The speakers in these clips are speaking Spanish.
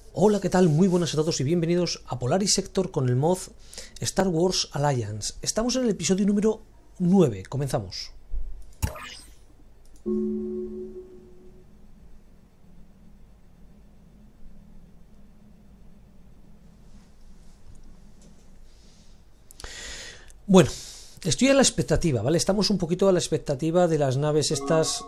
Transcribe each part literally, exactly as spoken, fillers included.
Hola, ¿qué tal? Muy buenas a todos y bienvenidos a Polaris Sector con el mod Star Wars Alliance. Estamos en el episodio número nueve. Comenzamos. Bueno, estoy a la expectativa, ¿vale? Estamos un poquito a la expectativa de las naves estas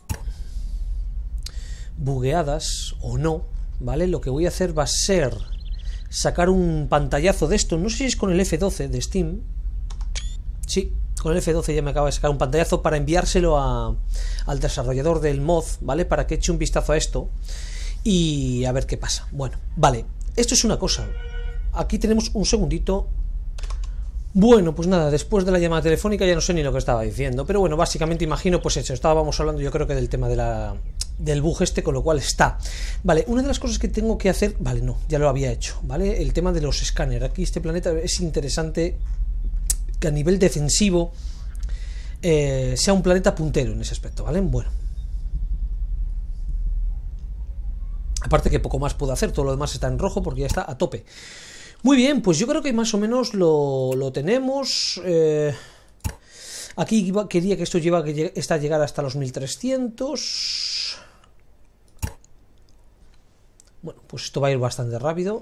bugueadas o no, ¿vale? Lo que voy a hacer va a ser sacar un pantallazo de esto. No sé si es con el F doce de Steam. Sí, con el F doce ya me acaba de sacar un pantallazo para enviárselo a, al desarrollador del mod, ¿vale? Para que eche un vistazo a esto y a ver qué pasa. Bueno, vale, esto es una cosa. Aquí tenemos un segundito. Bueno, pues nada, después de la llamada telefónica ya no sé ni lo que estaba diciendo, pero bueno, básicamente imagino pues eso, estábamos hablando yo creo que del tema de la, del bug este, con lo cual está. Vale, una de las cosas que tengo que hacer, vale, no, ya lo había hecho, ¿vale? El tema de los escáneres, aquí este planeta es interesante que a nivel defensivo eh, sea un planeta puntero en ese aspecto, ¿vale? Bueno. Aparte que poco más puedo hacer, todo lo demás está en rojo porque ya está a tope. Muy bien, pues yo creo que más o menos lo, lo tenemos. Eh, aquí iba, quería que esto lleva que esta llegar hasta los mil trescientos. Bueno, pues esto va a ir bastante rápido.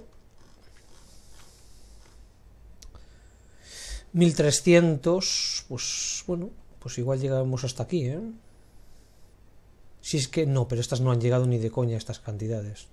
mil trescientos, pues bueno, pues igual llegamos hasta aquí, ¿eh? Si es que no, pero estas no han llegado ni de coña, estas cantidades.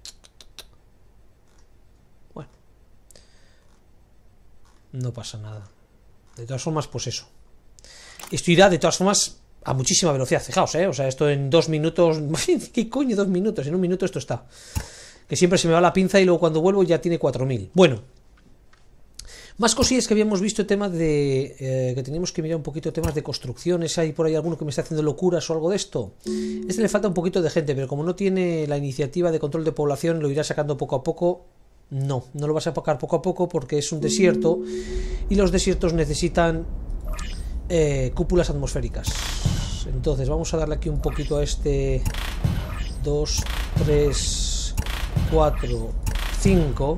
No pasa nada. De todas formas, pues eso. Esto irá, de todas formas, a muchísima velocidad. Fijaos, ¿eh? O sea, esto en dos minutos... ¿Qué coño dos minutos? En un minuto esto está. Que siempre se me va la pinza y luego cuando vuelvo ya tiene cuatro mil. Bueno. Más cosillas que habíamos visto, tema de... Eh, que teníamos que mirar un poquito temas de construcciones. Hay por ahí alguno que me está haciendo locuras o algo de esto. Este le falta un poquito de gente, pero como no tiene la iniciativa de control de población, lo irá sacando poco a poco... No, no lo vas a sacar poco a poco porque es un desierto y los desiertos necesitan eh, cúpulas atmosféricas. Entonces vamos a darle aquí un poquito a este dos, tres, cuatro, cinco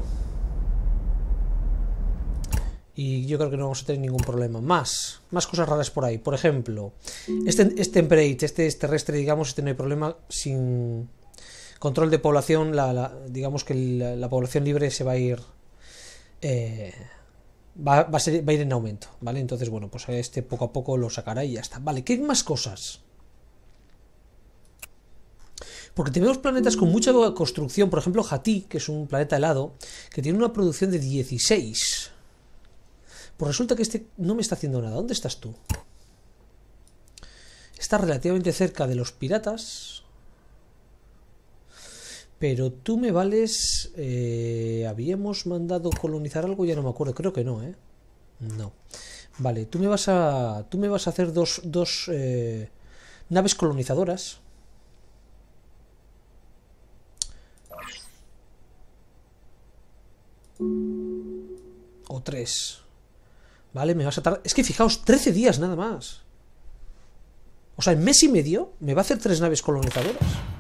y yo creo que no vamos a tener ningún problema. Más, más cosas raras por ahí. Por ejemplo, este, este temperate, este es terrestre, digamos, este no hay problema sin... Control de población, la, la, digamos que la, la población libre se va a ir eh, va, va, a ser, va a ir en aumento, ¿vale? Entonces, bueno, pues este poco a poco lo sacará y ya está. Vale, ¿qué más cosas? Porque tenemos planetas con mucha construcción, por ejemplo, Hati, que es un planeta helado, que tiene una producción de dieciséis. Pues resulta que este no me está haciendo nada. ¿Dónde estás tú? Está relativamente cerca de los piratas... Pero tú me vales... Eh, ¿Habíamos mandado colonizar algo? Ya no me acuerdo, creo que no, ¿eh? No. Vale, tú me vas a... Tú me vas a hacer dos... dos eh, naves colonizadoras. O tres. Vale, me vas a tardar... Es que fijaos, trece días nada más. O sea, en mes y medio me va a hacer tres naves colonizadoras.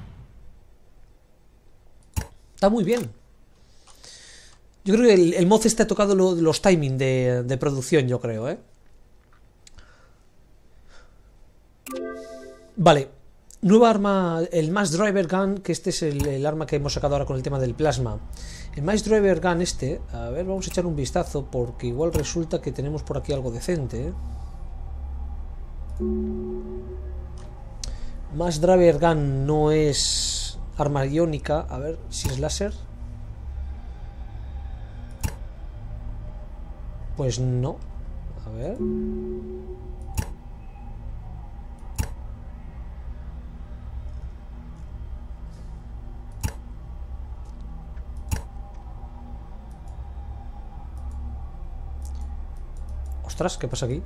Está muy bien. Yo creo que el, el mod este ha tocado lo, los timings de, de producción, yo creo, ¿eh? Vale. Nueva arma, el Mass Driver Gun, que este es el, el arma que hemos sacado ahora con el tema del plasma. El Mass Driver Gun este, a ver, vamos a echar un vistazo, porque igual resulta que tenemos por aquí algo decente, ¿eh? Mass Driver Gun no es... Arma iónica, a ver si es láser. Pues no. A ver. Ostras, ¿qué pasa aquí?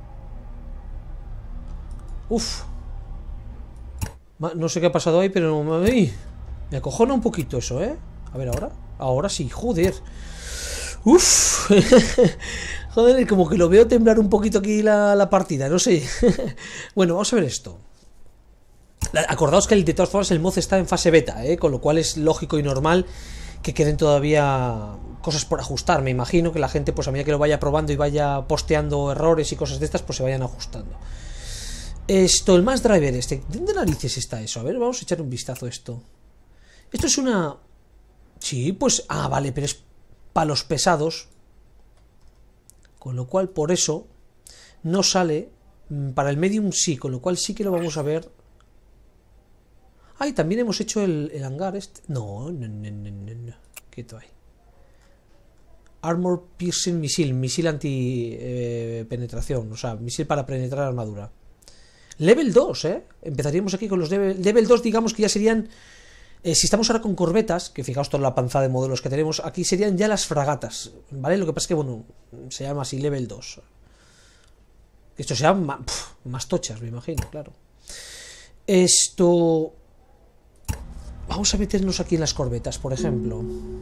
Uf. No sé qué ha pasado ahí, pero me, me acojona un poquito eso, ¿eh? A ver, ahora. Ahora sí, joder. Uf. Joder, como que lo veo temblar un poquito aquí la, la partida, no sé. Bueno, vamos a ver esto. Acordaos que el, de todas formas el mod está en fase beta, ¿eh? Con lo cual es lógico y normal que queden todavía cosas por ajustar. Me imagino que la gente, pues a medida que lo vaya probando y vaya posteando errores y cosas de estas, pues se vayan ajustando. Esto, el Mass Driver este, ¿de dónde narices está eso? A ver, vamos a echar un vistazo a esto. Esto es una... Sí, pues... Ah, vale, pero es para los pesados. Con lo cual, por eso, no sale. Para el Medium sí, con lo cual sí que lo vamos a ver. Ah, y también hemos hecho el, el hangar este. No, no, no, no, no, no. Quieto ahí. Armor Piercing Misil, misil anti eh, penetración, o sea, misil para penetrar armadura. Level dos, ¿eh? Empezaríamos aquí con los level, level dos, digamos que ya serían... Eh, si estamos ahora con corbetas, que fijaos toda la panza de modelos que tenemos, aquí serían ya las fragatas, ¿vale? Lo que pasa es que, bueno, se llama así level dos. Esto sea más, pf, más tochas, me imagino, claro. Esto... Vamos a meternos aquí en las corbetas, por ejemplo.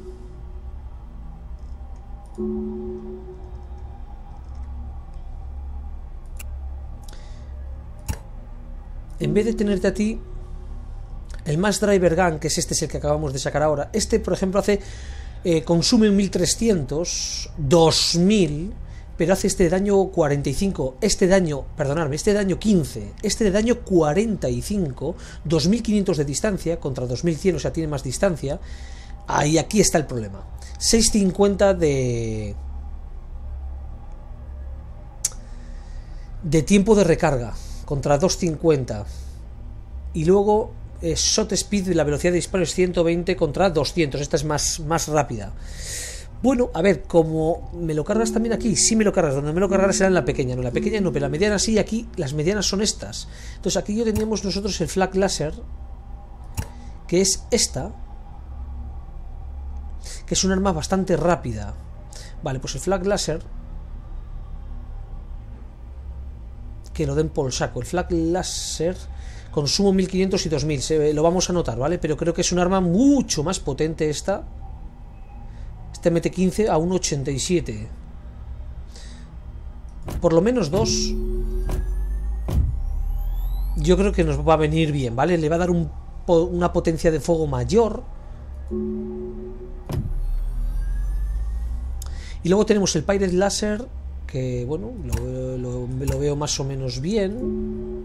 En vez de tenerte a ti el Mass Driver Gun, que es este, es el que acabamos de sacar ahora, este por ejemplo hace eh, consume mil trescientos, dos mil, pero hace este de daño cuarenta y cinco, este daño, perdonadme, este de daño quince, este de daño cuarenta y cinco, dos mil quinientos de distancia contra dos mil cien, o sea, tiene más distancia. Ahí, aquí está el problema. seiscientos cincuenta de de tiempo de recarga contra doscientos cincuenta, y luego eh, shot speed, la velocidad de disparo es ciento veinte contra doscientos. Esta es más, más rápida. Bueno, a ver, como me lo cargas también aquí, sí me lo cargas, donde me lo cargas será en la pequeña, no, la pequeña no, pero la mediana sí, aquí las medianas son estas. Entonces aquí yo tendríamos nosotros el Flak Laser, que es esta, que es un arma bastante rápida. Vale, pues el Flak Laser, que lo den por el saco. El Flak Laser, consumo mil quinientos y dos mil, se, lo vamos a notar, ¿vale? Pero creo que es un arma mucho más potente esta. Este mete quince a uno ochenta y siete. Por lo menos dos. Yo creo que nos va a venir bien, ¿vale? Le va a dar un, una potencia de fuego mayor. Y luego tenemos el Pirate Laser, que bueno, lo, lo, lo veo más o menos bien,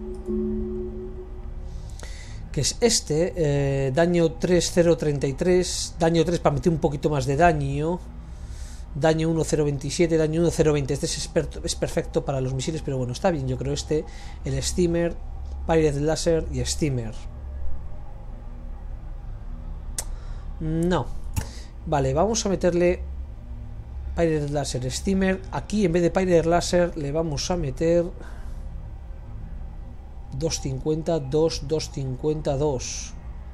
que es este, eh, daño tres cero treinta y tres, daño tres para meter un poquito más de daño, daño uno cero veintisiete, daño uno cero veinte. Este es, experto, es perfecto para los misiles, pero bueno, está bien, yo creo este, el Steamer, Pirate Laser y Steamer. No, vale, vamos a meterle Pirate Laser, Steamer. Aquí en vez de Pirate Laser le vamos a meter doscientos cincuenta, dos, doscientos cincuenta, dos.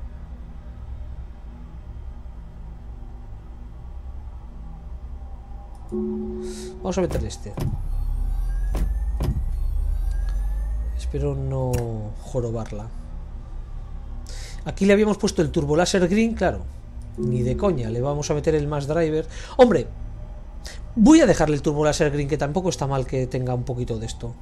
Vamos a meterle este. Espero no jorobarla. Aquí le habíamos puesto el Turbo Laser Green, claro. Ni de coña, le vamos a meter el Mass Driver. Hombre, voy a dejarle el Turbo Laser Green, que tampoco está mal que tenga un poquito de esto.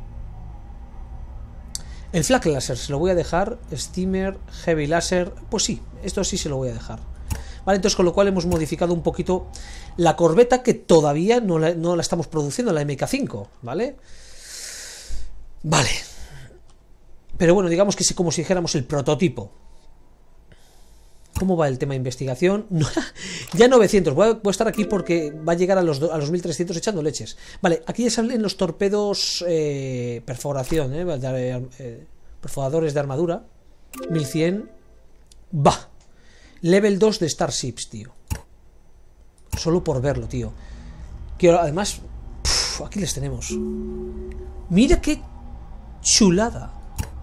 El Flak Laser se lo voy a dejar. Steamer, Heavy Laser, pues sí, esto sí se lo voy a dejar. Vale, entonces con lo cual hemos modificado un poquito la corbeta, que todavía no la, no la estamos produciendo, la M K cinco, ¿vale? Vale. Pero bueno, digamos que es como si dijéramos el prototipo. ¿Cómo va el tema de investigación? Ya novecientos. Voy a, voy a estar aquí porque va a llegar a los, a los mil trescientos echando leches. Vale, aquí ya salen los torpedos eh, perforación, eh, de, eh, perforadores de armadura. mil cien. Va. Level dos de Starships, tío. Solo por verlo, tío. Que además, puf, aquí les tenemos. Mira qué chulada.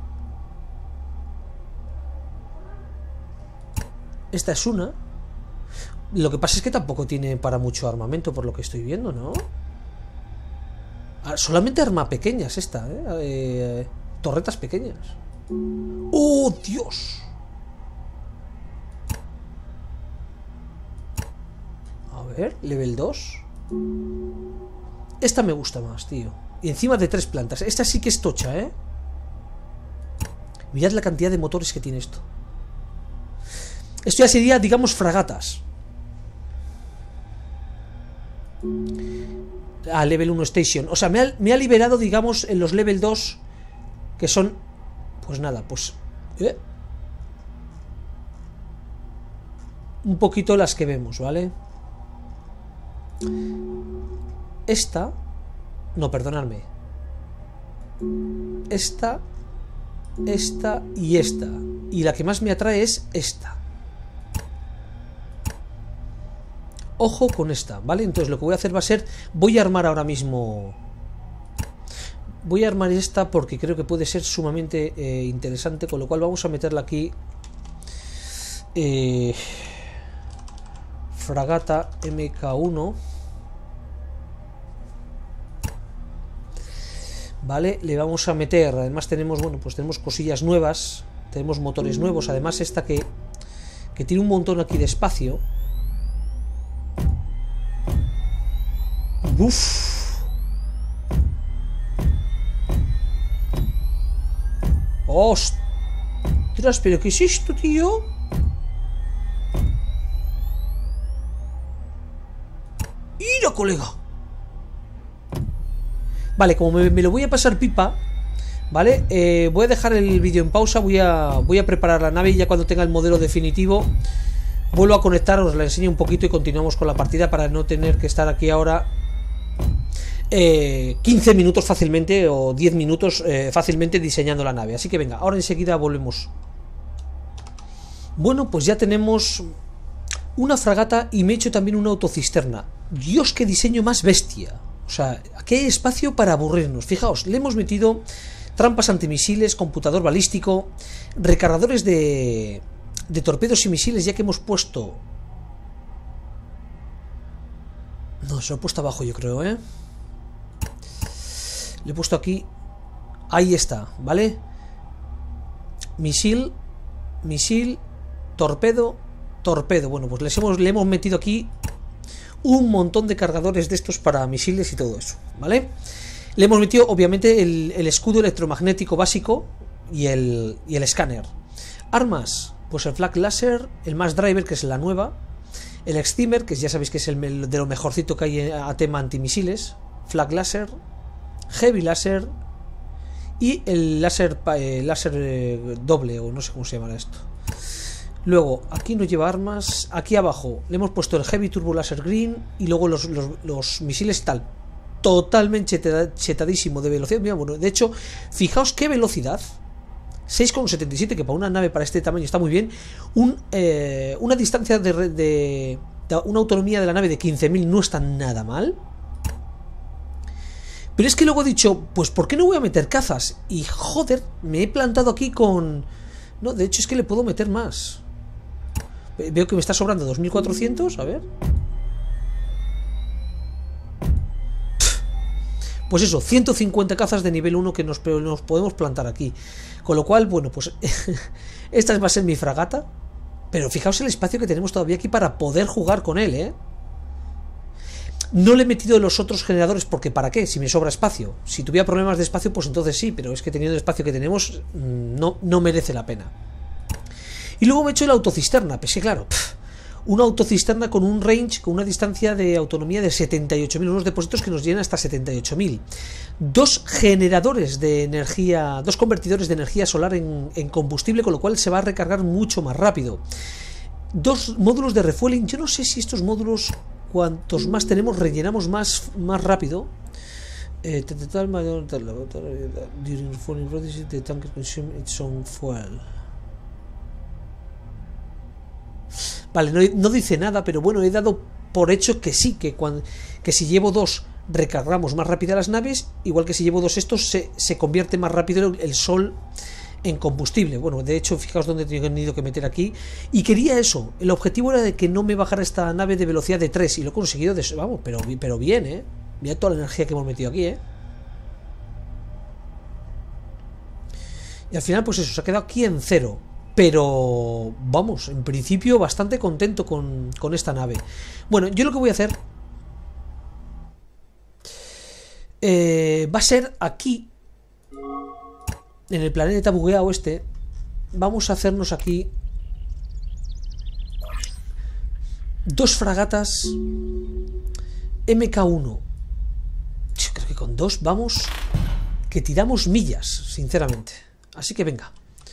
Esta es una. Lo que pasa es que tampoco tiene para mucho armamento, por lo que estoy viendo, ¿no? Ah, solamente arma pequeñas esta, ¿eh? eh torretas pequeñas. ¡Oh, Dios! A ver, level dos. Esta me gusta más, tío. Y encima de tres plantas. Esta sí que es tocha, ¿eh? Mirad la cantidad de motores que tiene esto. Esto ya sería, digamos, fragatas. a level uno station. O sea, me ha, me ha liberado, digamos, en los level dos, que son, pues nada, pues ¿eh? un poquito las que vemos, ¿vale? Esta, no, perdonadme, esta, esta y esta, y la que más me atrae es esta. Ojo con esta, ¿vale? Entonces lo que voy a hacer va a ser, voy a armar ahora mismo, voy a armar esta porque creo que puede ser sumamente eh, interesante, con lo cual vamos a meterla aquí, eh, fragata M K uno, vale, le vamos a meter, además tenemos, bueno, pues tenemos cosillas nuevas, tenemos motores nuevos, además esta que, que tiene un montón aquí de espacio. Uff. Ostras, pero ¿qué es esto, tío? ¡Mira, colega! Vale, como me, me lo voy a pasar pipa, ¿vale? Eh, voy a dejar el vídeo en pausa, voy a, voy a preparar la nave y ya cuando tenga el modelo definitivo vuelvo a conectar, os la enseño un poquito y continuamos con la partida para no tener que estar aquí ahora Eh, quince minutos fácilmente o diez minutos eh, fácilmente diseñando la nave. Así que venga, ahora enseguida volvemos. Bueno, pues ya tenemos una fragata y me he hecho también una autocisterna. Dios, qué diseño más bestia. O sea, aquí hay espacio para aburrirnos. Fijaos, le hemos metido trampas antimisiles, computador balístico, recargadores de, de torpedos y misiles, ya que hemos puesto... No, se lo he puesto abajo yo creo, ¿eh? Le he puesto aquí. Ahí está, ¿vale? Misil, misil, torpedo, torpedo. Bueno, pues les hemos, le hemos metido aquí un montón de cargadores de estos para misiles y todo eso, ¿vale? Le hemos metido, obviamente, el, el escudo electromagnético básico y el, y el escáner. Armas, pues el Flak Laser, el Mass Driver, que es la nueva, el Extimer, que ya sabéis que es el de lo mejorcito que hay a tema antimisiles, Flak Laser, Heavy Laser y el láser, eh, láser eh, doble, o no sé cómo se llama esto. Luego, aquí no lleva armas. Aquí abajo le hemos puesto el Heavy Turbo Laser Green y luego los, los, los misiles tal. Totalmente chetadísimo de velocidad. Mira, bueno, de hecho, fijaos qué velocidad. seis coma setenta y siete, que para una nave para este tamaño está muy bien. Un, eh, una distancia de, de, de una autonomía de la nave de quince mil no está nada mal. Pero es que luego he dicho, pues ¿por qué no voy a meter cazas? Y joder, me he plantado aquí con... No, de hecho es que le puedo meter más. Veo que me está sobrando dos mil cuatrocientos, a ver. Pues eso, ciento cincuenta cazas de nivel uno que nos, nos podemos plantar aquí. Con lo cual, bueno, pues esta va a ser mi fragata. Pero fijaos el espacio que tenemos todavía aquí para poder jugar con él, ¿eh? No le he metido los otros generadores porque ¿para qué? Si me sobra espacio. Si tuviera problemas de espacio, pues entonces sí, pero es que teniendo el espacio que tenemos, no, no merece la pena. Y luego me he hecho la autocisterna, pues sí, claro, pff, una autocisterna con un range, con una distancia de autonomía de setenta y ocho mil, unos depósitos que nos llenan hasta setenta y ocho mil. Dos generadores de energía, dos convertidores de energía solar en, en combustible, con lo cual se va a recargar mucho más rápido. Dos módulos de refueling, yo no sé si estos módulos... Cuantos más tenemos, rellenamos más, más rápido. Eh, total mayor during falling process, the tanker consume its own fuel. Vale, no, no dice nada, pero bueno, he dado por hecho que sí, que, cuando, que si llevo dos recargamos más rápido las naves, igual que si llevo dos estos se, se convierte más rápido el, el sol en combustible. Bueno, de hecho, fijaos dónde he tenido que meter aquí. Y quería eso. El objetivo era de que no me bajara esta nave de velocidad de tres. Y lo he conseguido, de, vamos, pero, pero bien, ¿eh? Mira toda la energía que hemos metido aquí, ¿eh? Y al final, pues eso, se ha quedado aquí en cero. Pero, vamos, en principio bastante contento con, con esta nave. Bueno, yo lo que voy a hacer eh, va a ser aquí, en el planeta bugueado este, vamos a hacernos aquí dos fragatas M K uno. Yo creo que con dos vamos, que tiramos millas, sinceramente. Así que venga.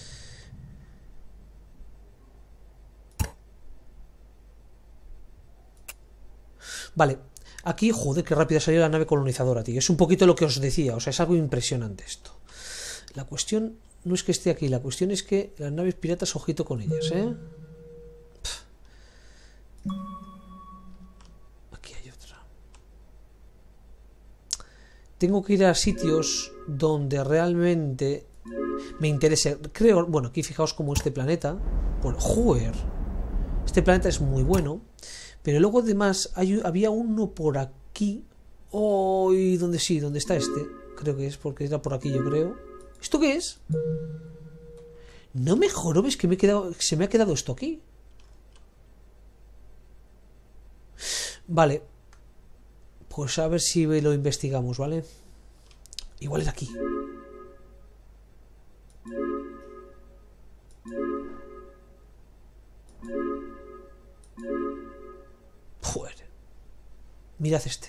Vale, aquí, joder, qué rápida salió la nave colonizadora, tío. Es un poquito lo que os decía, o sea, es algo impresionante esto. La cuestión no es que esté aquí, la cuestión es que las naves piratas, ojito con ellas, ¿eh? Pff. Aquí hay otra. Tengo que ir a sitios donde realmente me interese. Creo, bueno, aquí fijaos como este planeta. Bueno, joder. Este planeta es muy bueno. Pero luego además hay, había uno por aquí. Oh, ¿y dónde sí? ¿Dónde está este? Creo que es porque era por aquí, yo creo. ¿Esto qué es? No me jorobes que me he quedado, se me ha quedado esto aquí. Vale. Pues a ver si lo investigamos, ¿vale? Igual es aquí. Joder. Mirad este.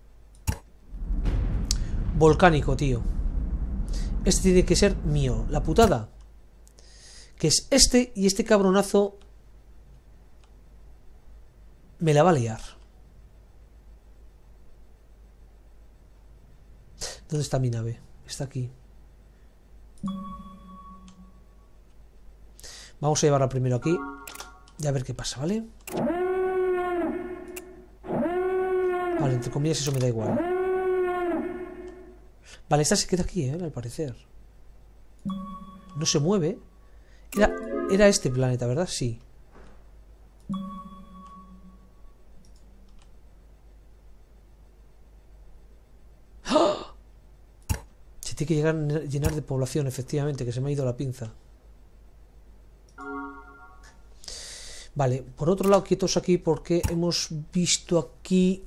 Volcánico, tío. Este tiene que ser mío. La putada. Que es este y este cabronazo me la va a liar. ¿Dónde está mi nave? Está aquí. Vamos a llevarla primero aquí y a ver qué pasa, ¿vale? Vale, entre comillas eso me da igual. Vale, esta se queda aquí, ¿eh? Al parecer. No se mueve. Era, era este planeta, ¿verdad? Sí. ¡Oh! Se tiene que llegar a llenar de población, efectivamente, que se me ha ido la pinza. Vale, por otro lado, quietos aquí porque hemos visto aquí...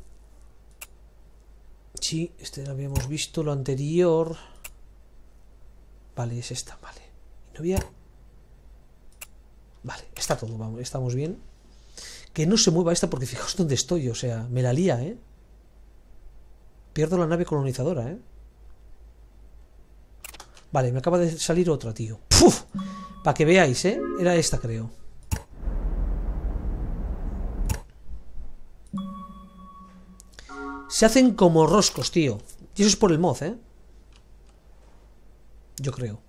Sí, este lo habíamos visto, lo anterior. Vale, es esta, vale. No había... Vale, está todo, vamos, estamos bien. Que no se mueva esta porque fijaos dónde estoy, o sea, me la lía, ¿eh? Pierdo la nave colonizadora, ¿eh? Vale, me acaba de salir otra, tío. ¡Puf! Para que veáis, ¿eh? Era esta, creo. Se hacen como roscos, tío. Y eso es por el mod, ¿eh? Yo creo.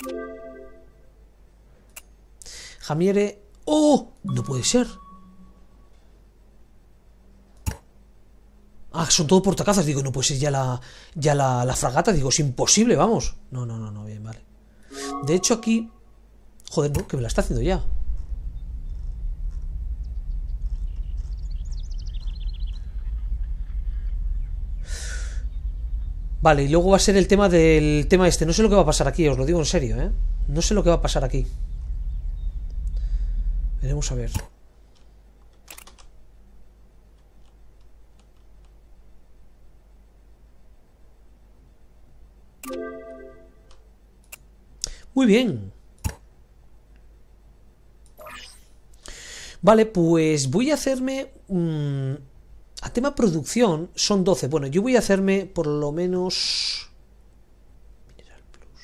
Jamiere... ¡Oh! No puede ser. Ah, son todo portacazas. Digo, no puede ser ya la, ya la, la fragata. Digo, es imposible, vamos. No, no, no, no, bien, vale. De hecho aquí... Joder, no, que me la está haciendo ya. Vale, y luego va a ser el tema del tema este. No sé lo que va a pasar aquí, os lo digo en serio, ¿eh? No sé lo que va a pasar aquí. Veremos a ver. Muy bien. Vale, pues voy a hacerme... Mmm, a tema producción son doce. Bueno, yo voy a hacerme por lo menos... Mineral Plus.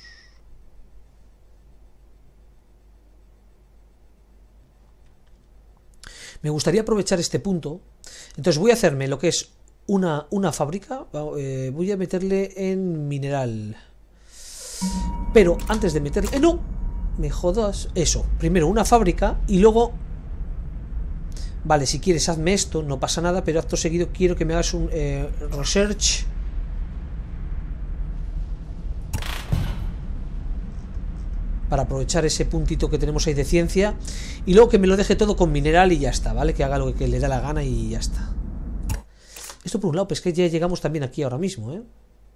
Me gustaría aprovechar este punto. Entonces voy a hacerme lo que es una, una fábrica. Eh, voy a meterle en mineral. Pero antes de meterle... ¡Eh, no! Me jodas. Eso. Primero una fábrica y luego... Vale, si quieres hazme esto, no pasa nada, pero acto seguido quiero que me hagas un eh, research. Para aprovechar ese puntito que tenemos ahí de ciencia. Y luego que me lo deje todo con mineral y ya está, ¿vale? Que haga lo que le da la gana y ya está. Esto por un lado, pues que ya llegamos también aquí ahora mismo, ¿eh?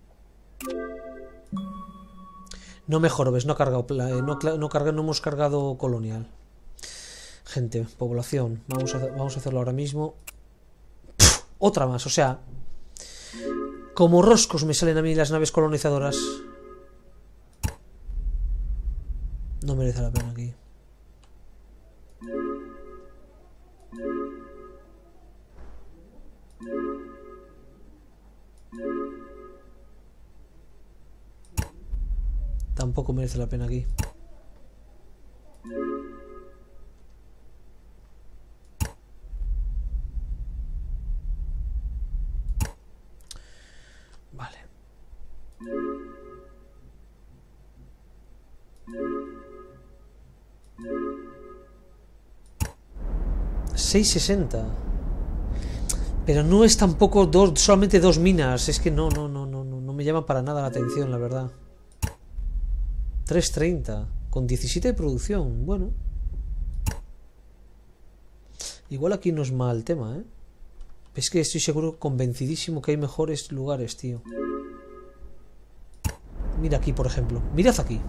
No mejor, ¿ves? No ha cargado, no, no, carga, no hemos cargado colonial. Gente, población. Vamos a, vamos a hacerlo ahora mismo. ¡Puf! Otra más, o sea... Como roscos me salen a mí las naves colonizadoras. No merece la pena aquí. tampoco merece la pena aquí. Vale. seis sesenta. Pero no es tampoco dos, solamente dos minas. Es que no, no, no, no, no, no me llama para nada la atención, la verdad. tres treinta. Con diecisiete de producción. Bueno. Igual aquí no es mal tema, ¿eh? Es que estoy seguro, convencidísimo que hay mejores lugares, tío. Mira aquí, por ejemplo. Mirad aquí.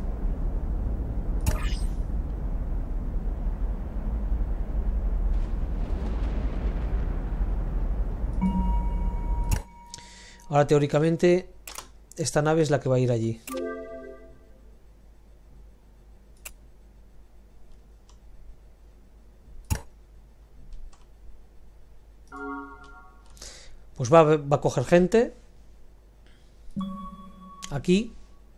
Ahora, teóricamente, esta nave es la que va a ir allí. Pues va, va a coger gente. Aquí.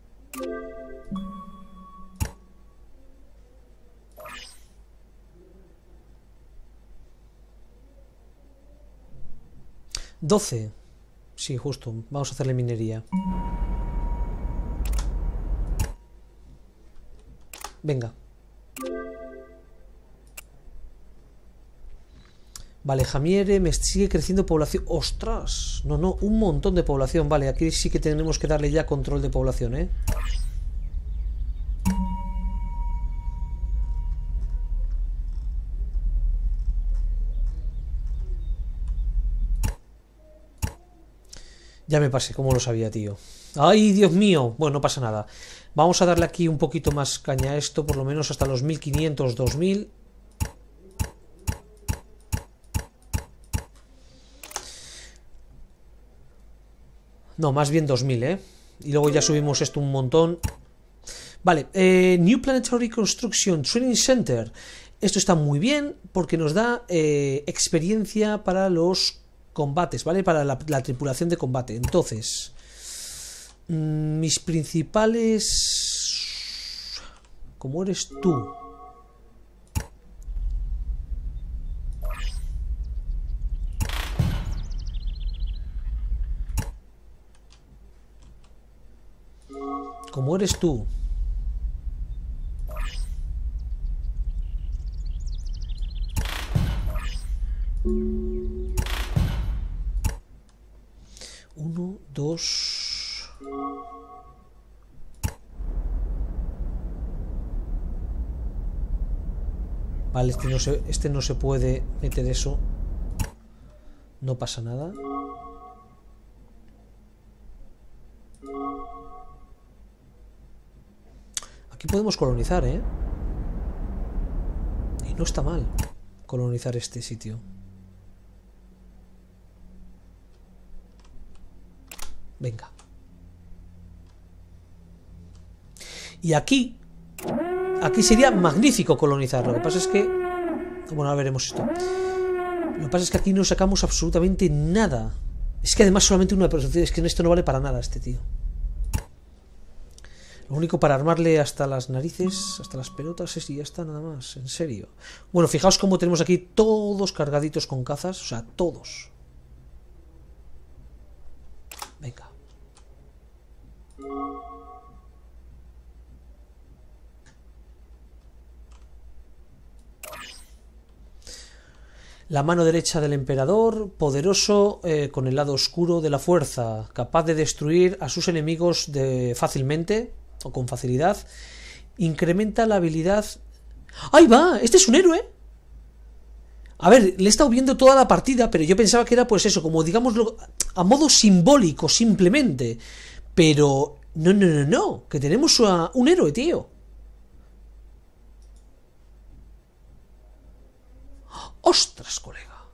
doce. Sí, justo. Vamos a hacerle minería. Venga. Vale, Jamiere, me sigue creciendo población. ¡Ostras! No, no, un montón de población. Vale, aquí sí que tenemos que darle ya control de población, ¿eh? Ya me pasé, como lo sabía, tío. ¡Ay, Dios mío! Bueno, no pasa nada. Vamos a darle aquí un poquito más caña a esto, por lo menos hasta los mil quinientos, dos mil. No, más bien dos mil, ¿eh? Y luego ya subimos esto un montón. Vale, eh, New Planetary Construction Training Center. Esto está muy bien porque nos da eh, experiencia para los combates, ¿vale? Para la, la tripulación de combate. Entonces, mmm, mis principales... ¿Cómo eres tú? ¿Cómo eres tú? Uno, dos... Vale, este no se, este no se puede meter eso. No pasa nada. Aquí podemos colonizar, ¿eh? Y no está mal colonizar este sitio. Venga. Y aquí, aquí sería magnífico colonizar. Lo que pasa es que... Bueno, ahora veremos esto. Lo que pasa es que aquí no sacamos absolutamente nada. Es que además solamente una producción. Es que esto no vale para nada este tío. Lo único para armarle hasta las narices, hasta las pelotas, es y ya está, nada más. En serio. Bueno, fijaos cómo tenemos aquí todos cargaditos con cazas. O sea, todos. Venga. La mano derecha del emperador, poderoso eh, con el lado oscuro de la fuerza, capaz de destruir a sus enemigos de fácilmente o con facilidad. Incrementa la habilidad... ¡Ahí va! ¡Este es un héroe! A ver, le he estado viendo toda la partida, pero yo pensaba que era pues eso, como digámoslo, a modo simbólico simplemente. Pero no, no, no, no, que tenemos a un héroe, tío. ¡Ostras, colega!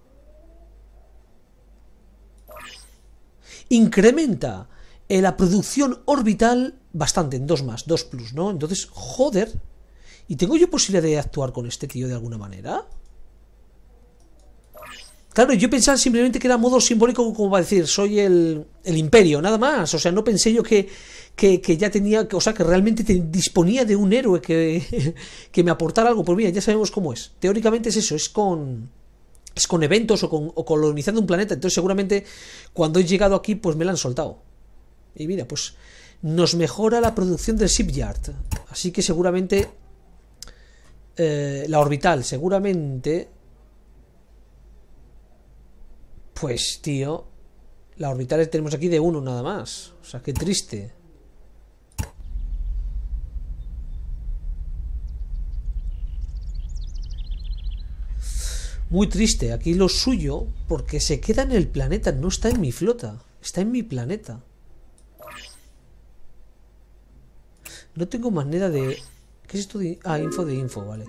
Incrementa en la producción orbital bastante, en dos más, dos plus, ¿no? Entonces, joder. ¿Y tengo yo posibilidad de actuar con este tío de alguna manera? Claro, yo pensaba simplemente que era modo simbólico como para decir, soy el, el imperio, nada más. O sea, no pensé yo que, que, que ya tenía, o sea, que realmente te, disponía de un héroe que, que me aportara algo. Pues mira, ya sabemos cómo es. Teóricamente es eso, es con, es con eventos o, con, o colonizando un planeta. Entonces seguramente cuando he llegado aquí, pues me la han soltado. Y mira, pues nos mejora la producción del shipyard. Así que seguramente eh, la orbital, seguramente... Pues, tío, la orbital tenemos aquí de uno nada más. O sea, qué triste. Muy triste. Aquí lo suyo, porque se queda en el planeta, no está en mi flota. Está en mi planeta. No tengo manera de... ¿Qué es esto de...? Ah, info de info, vale.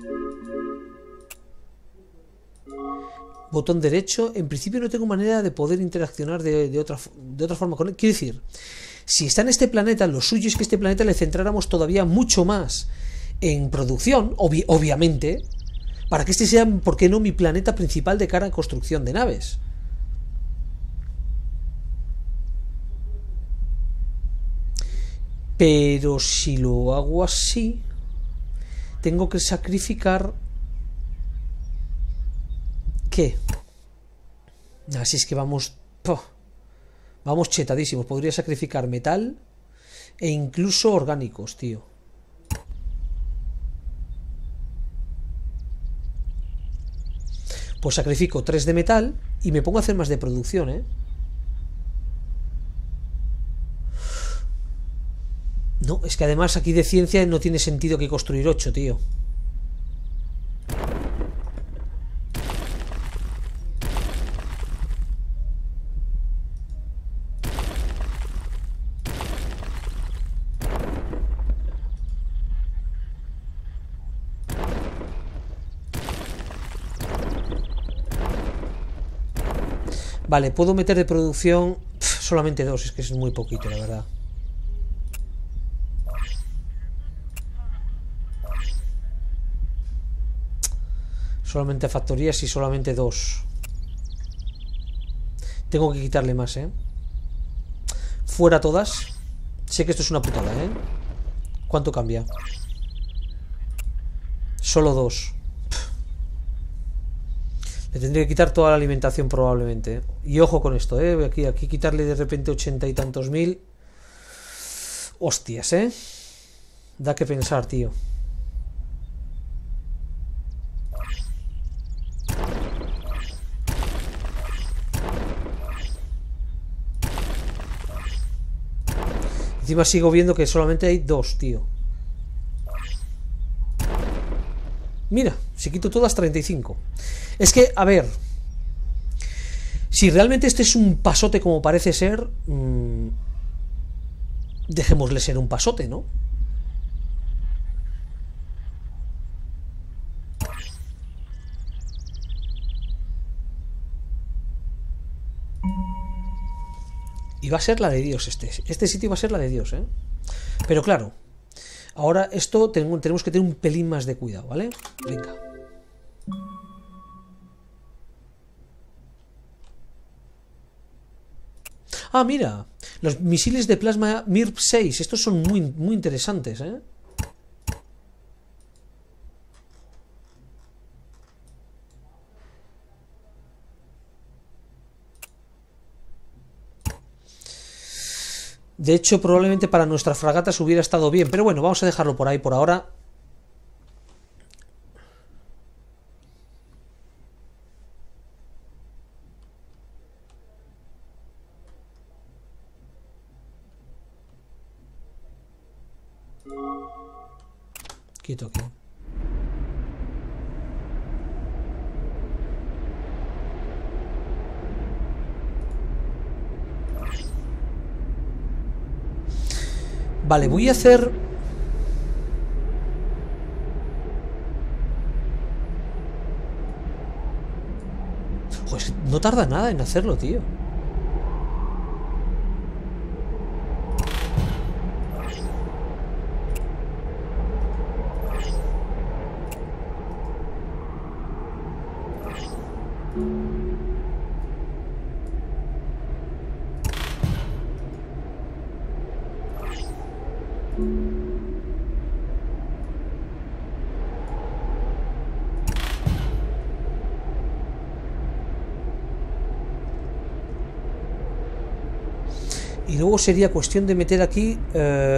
Botón derecho. En principio no tengo manera de poder interaccionar de, de, otra, de otra forma con él. Quiero decir, si está en este planeta, lo suyo es que este planeta le centráramos todavía mucho más en producción, obvi obviamente, para que este sea, ¿por qué no?, mi planeta principal de cara a construcción de naves. Pero si lo hago así, tengo que sacrificar... ¿Qué? Así es que vamos... ¡Poh! Vamos chetadísimos. Podría sacrificar metal e incluso orgánicos, tío. Pues sacrifico tres de metal y me pongo a hacer más de producción, ¿eh? No, es que además aquí de ciencia no tiene sentido que construir ocho, tío. Vale, puedo meter de producción pff, solamente dos, es que es muy poquito, la verdad. Solamente factorías y solamente dos. Tengo que quitarle más, ¿eh? Fuera todas. Sé que esto es una putada, ¿eh? ¿Cuánto cambia? Solo dos. Le tendría que quitar toda la alimentación probablemente. Y ojo con esto, ¿eh? Voy aquí, aquí quitarle de repente ochenta y tantos mil. Hostias, ¿eh? Da que pensar, tío. Encima sigo viendo que solamente hay dos, tío. Mira, si quito todas, treinta y cinco. Es que, a ver, si realmente este es un pasote como parece ser, mmm, dejémosle ser un pasote, ¿no? Y va a ser la de Dios este. Este sitio va a ser la de Dios, ¿eh? Pero claro, ahora esto tenemos que tener un pelín más de cuidado, ¿vale? Venga. Ah, mira, los misiles de plasma M I R P seis, estos son muy, muy interesantes, ¿eh? De hecho, probablemente para nuestras fragatas hubiera estado bien, pero bueno, vamos a dejarlo por ahí por ahora. Quieto aquí. Vale, voy a hacer... Pues no tarda nada en hacerlo, tío. Y luego sería cuestión de meter aquí... Eh...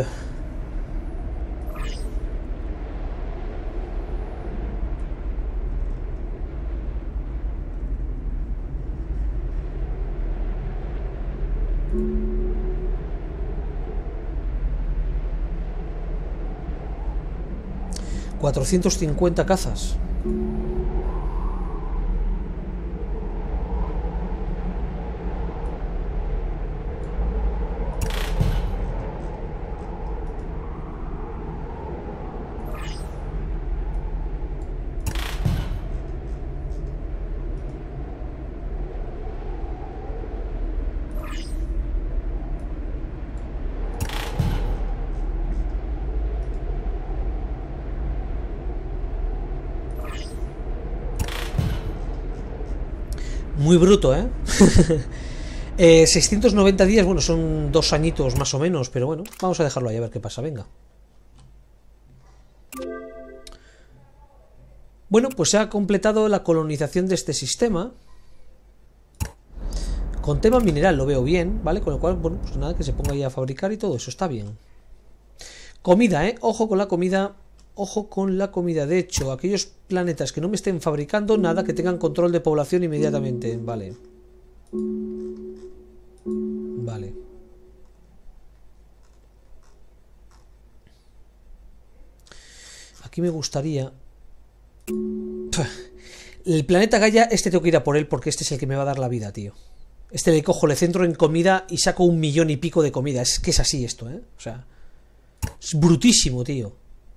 cuatrocientos cincuenta cazas. Muy bruto, ¿eh? eh seiscientos noventa días, bueno, son dos añitos más o menos, pero bueno, vamos a dejarlo ahí a ver qué pasa, venga. Bueno, pues se ha completado la colonización de este sistema. Con tema mineral lo veo bien, ¿vale? Con lo cual, bueno, pues nada, que se ponga ahí a fabricar y todo eso, está bien. Comida, ¿eh? Ojo con la comida... Ojo con la comida. De hecho, aquellos planetas que no me estén fabricando nada, que tengan control de población inmediatamente. Vale. Vale. Aquí me gustaría... El planeta Gaia, este tengo que ir a por él porque este es el que me va a dar la vida, tío. Este le cojo, le centro en comida y saco un millón y pico de comida. Es que es así esto, ¿eh? O sea... Es brutísimo, tío.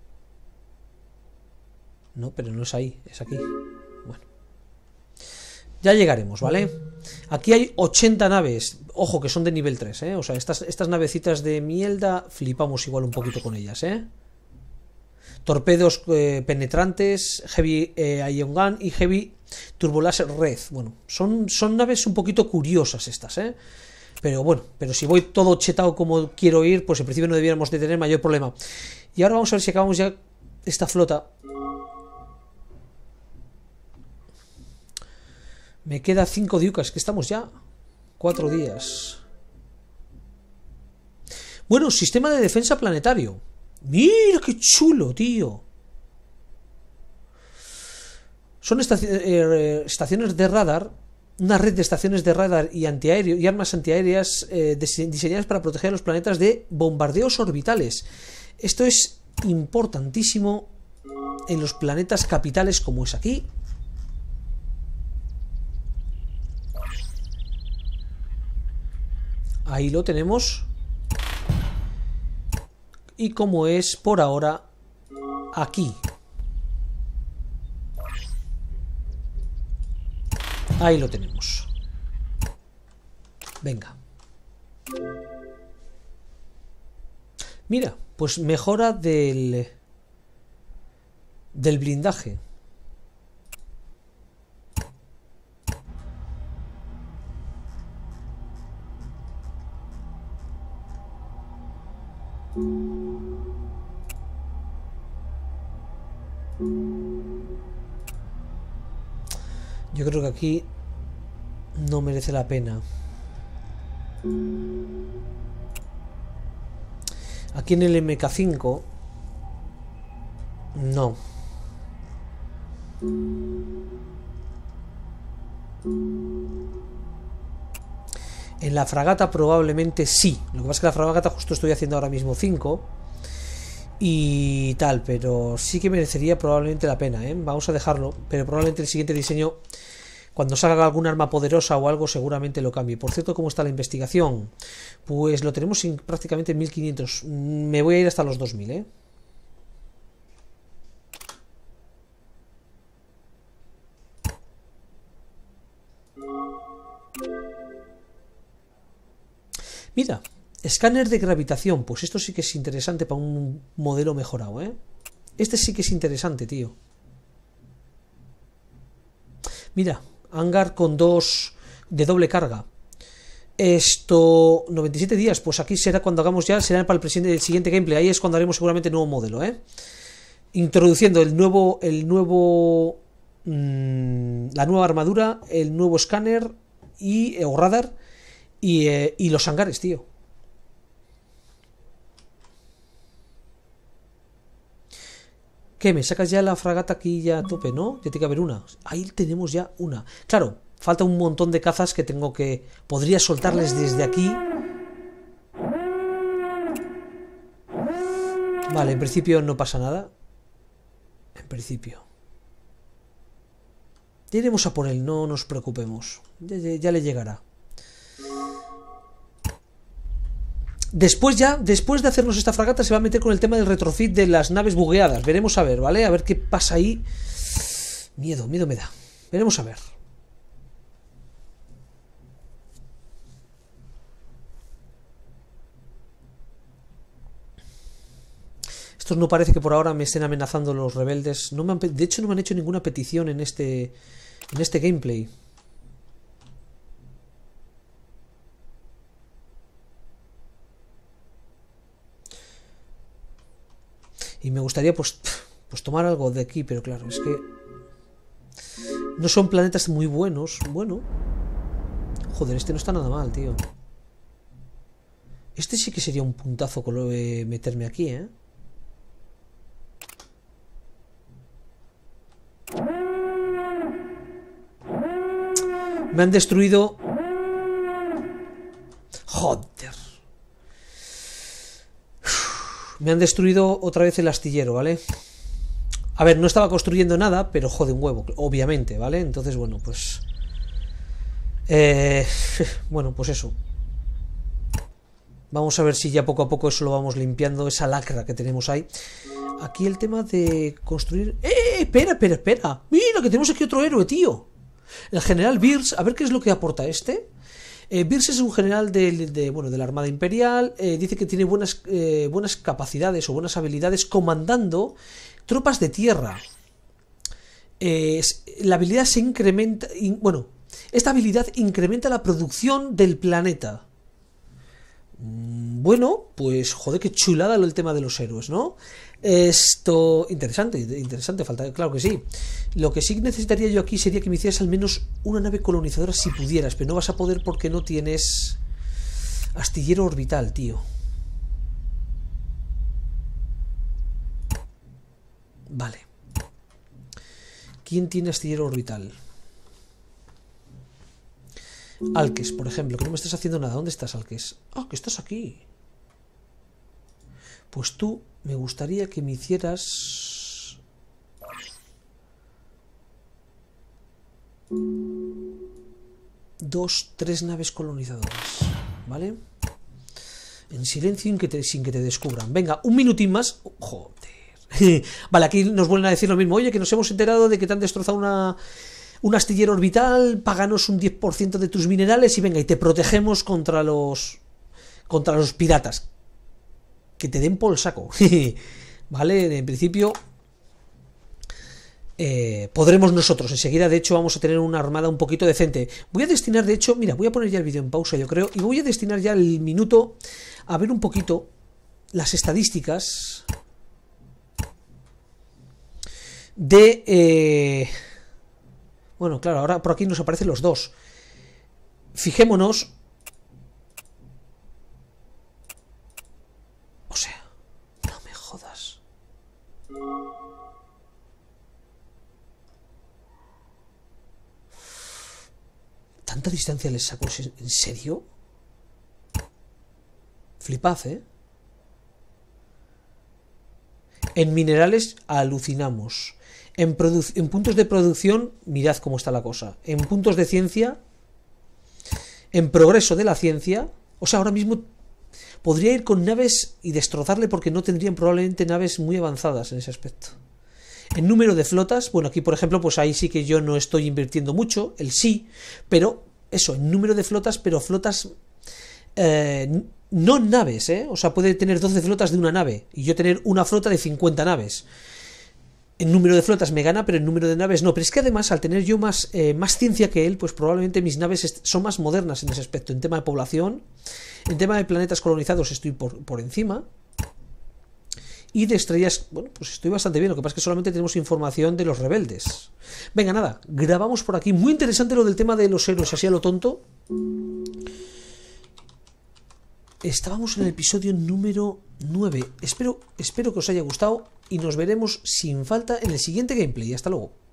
No, pero no es ahí, es aquí. Bueno. Ya llegaremos, ¿vale? Aquí hay ochenta naves. Ojo, que son de nivel tres, ¿eh? O sea, estas, estas navecitas de mierda flipamos igual un poquito con ellas, ¿eh? Torpedos eh, penetrantes, Heavy eh, Ion Gun y Heavy Turbolaser Red. Bueno, son, son naves un poquito curiosas estas, ¿eh? Pero bueno, pero si voy todo chetado como quiero ir, pues en principio no debiéramos de tener mayor problema. Y ahora vamos a ver si acabamos ya esta flota. Me queda cinco diucas, que estamos ya cuatro días. Bueno, sistema de defensa planetario. Mira qué chulo, tío. Son estaci eh, estaciones de radar, una red de estaciones de radar y antiaéreo y armas antiaéreas eh, diseñadas para proteger a los planetas de bombardeos orbitales. Esto es importantísimo en los planetas capitales como es aquí. Ahí lo tenemos. Y como es por ahora aquí. Ahí lo tenemos. Venga. Mira, pues mejora del del blindaje. Yo creo que aquí no merece la pena. Aquí en el M K cinco no. En la fragata probablemente sí. Lo que pasa es que la fragata justo estoy haciendo ahora mismo cinco y tal, pero sí que merecería probablemente la pena, ¿eh? Vamos a dejarlo, pero probablemente el siguiente diseño, cuando salga algún arma poderosa o algo, seguramente lo cambie. Por cierto, ¿cómo está la investigación? Pues lo tenemos en prácticamente mil quinientos. Me voy a ir hasta los dos mil, ¿eh? Mira, escáner de gravitación. Pues esto sí que es interesante para un modelo mejorado, ¿eh? Este sí que es interesante, tío. Mira, hangar con dos de doble carga. Esto, noventa y siete días. Pues aquí será cuando hagamos ya, será para el, presente, el siguiente gameplay. Ahí es cuando haremos seguramente el nuevo modelo, ¿eh? Introduciendo el nuevo, el nuevo, mmm, la nueva armadura, el nuevo escáner y o radar. Y, eh, y los hangares, tío. ¿Qué? ¿Me sacas ya la fragata aquí ya a tope, no? Ya tiene que haber una. Ahí tenemos ya una. Claro, falta un montón de cazas que tengo que... Podría soltarles desde aquí. Vale, en principio no pasa nada. En principio. Ya iremos a por él, no nos preocupemos. Ya, ya, ya le llegará. Después ya, después de hacernos esta fragata, se va a meter con el tema del retrofit de las naves bugueadas. Veremos a ver, ¿vale? A ver qué pasa ahí. Miedo, miedo me da. Veremos a ver. Estos no parece que por ahora me estén amenazando los rebeldes. No me han, de hecho, no me han hecho ninguna petición en este, en este gameplay. Y me gustaría pues, pues tomar algo de aquí, pero claro, es que no son planetas muy buenos. Bueno, joder, este no está nada mal, tío. Este sí que sería un puntazo con lo de meterme aquí, ¿eh? Me han destruido. Joder. Me han destruido otra vez el astillero, ¿vale? A ver, no estaba construyendo nada, pero jode un huevo, obviamente, ¿vale? Entonces, bueno, pues... Eh, bueno, pues eso. Vamos a ver si ya poco a poco eso lo vamos limpiando, esa lacra que tenemos ahí. Aquí el tema de construir... ¡Eh! Espera, espera, espera. Mira, que tenemos aquí otro héroe, tío. El general Byrse, a ver qué es lo que aporta este. Eh, Byrse es un general de, de, bueno, de la Armada Imperial. Eh, dice que tiene buenas, eh, buenas capacidades o buenas habilidades comandando tropas de tierra. Eh, la habilidad se incrementa... In, bueno, esta habilidad incrementa la producción del planeta. Bueno, pues joder, qué chulada el tema de los héroes, ¿no? Esto, interesante, interesante, falta, claro que sí. Lo que sí necesitaría yo aquí sería que me hicieras al menos una nave colonizadora si pudieras, pero no vas a poder porque no tienes astillero orbital, tío. Vale. ¿Quién tiene astillero orbital? Alques, por ejemplo, que no me estás haciendo nada. ¿Dónde estás, Alques? Ah, que estás aquí. Pues tú, me gustaría que me hicieras... Dos, tres naves colonizadoras, ¿vale? En silencio sin que te, sin que te descubran. Venga, un minutín más. Joder. Vale, aquí nos vuelven a decir lo mismo. Oye, que nos hemos enterado de que te han destrozado una... un astillero orbital, páganos un diez por ciento de tus minerales y venga, y te protegemos contra los contra los piratas. Que te den por el saco. Vale, en principio eh, podremos nosotros. Enseguida, de hecho, vamos a tener una armada un poquito decente. Voy a destinar, de hecho, mira, voy a poner ya el vídeo en pausa, yo creo, y voy a destinar ya el minuto a ver un poquito las estadísticas de... Eh, Bueno, claro, ahora por aquí nos aparecen los dos. Fijémonos. O sea, no me jodas. ¿Tanta distancia les saco? ¿En serio? Flipad, ¿eh? En minerales alucinamos. En, en puntos de producción, mirad cómo está la cosa. En puntos de ciencia, en progreso de la ciencia, o sea, ahora mismo podría ir con naves y destrozarle porque no tendrían probablemente naves muy avanzadas en ese aspecto. En número de flotas, bueno, aquí por ejemplo, pues ahí sí que yo no estoy invirtiendo mucho, el sí, pero eso, en número de flotas, pero flotas... Eh, no naves, ¿eh? O sea, puede tener doce flotas de una nave y yo tener una flota de cincuenta naves. En número de flotas me gana, pero en número de naves no. Pero es que además, al tener yo más, eh, más ciencia que él, pues probablemente mis naves son más modernas en ese aspecto. En tema de población, en tema de planetas colonizados estoy por, por encima. Y de estrellas, bueno, pues estoy bastante bien. Lo que pasa es que solamente tenemos información de los rebeldes. Venga, nada, grabamos por aquí. Muy interesante lo del tema de los héroes, así a lo tonto. Estábamos en el episodio número nueve. Espero, espero que os haya gustado. y nos veremos sin falta en el siguiente gameplay. Hasta luego.